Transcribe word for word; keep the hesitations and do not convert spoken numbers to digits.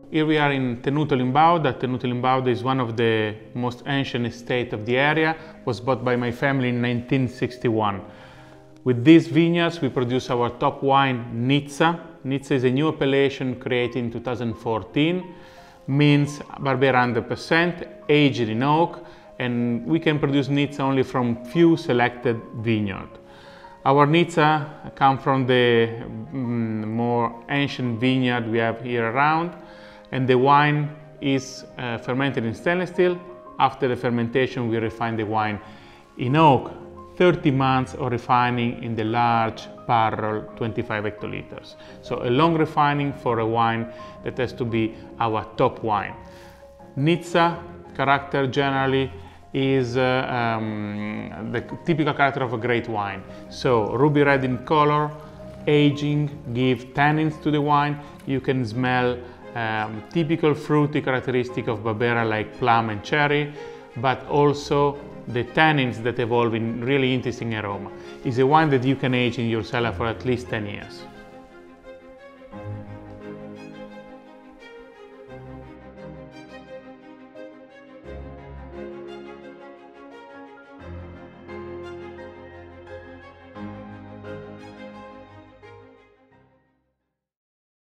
Here we are in Tenuto Limbauda. Tenuto Limbauda is one of the most ancient estates of the area. It was bought by my family in nineteen sixty-one. With these vineyards, we produce our top wine, Nizza. Nizza is a new appellation created in two thousand fourteen, means Barbera one hundred percent, aged in oak, and we can produce Nizza only from few selected vineyards. Our Nizza come from the mm, more ancient vineyard we have here around, and the wine is uh, fermented in stainless steel. After the fermentation, we refine the wine in oak, thirty months of refining in the large barrel, twenty-five hectoliters. So a long refining for a wine that has to be our top wine. Nizza character generally is uh, um, the typical character of a great wine. So ruby red in color, aging give tannins to the wine. You can smell um, typical fruity characteristic of Barbera like plum and cherry, but also the tannins that evolve in really interesting aroma. It's a wine that you can age in your cellar for at least ten years.